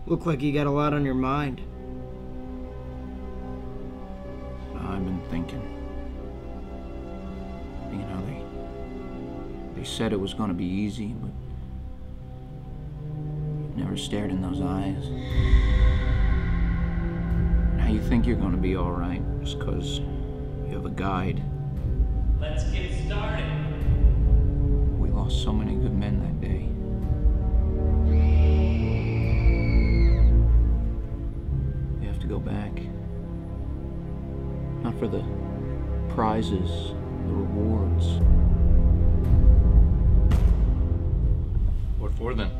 Look like you got a lot on your mind. I've been thinking. You know, they said it was gonna be easy, but you never stared in those eyes. Now you think you're gonna be all right just 'cause you have a guide. Let's get started. We lost so many good men that day. We have to go back. Not for the prizes, the rewards. What for then?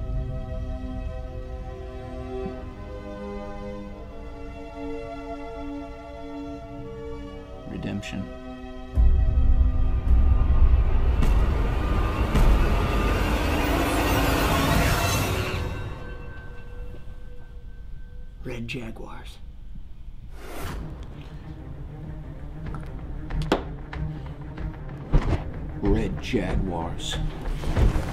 Redemption. Red Jaguars. Red Jaguars.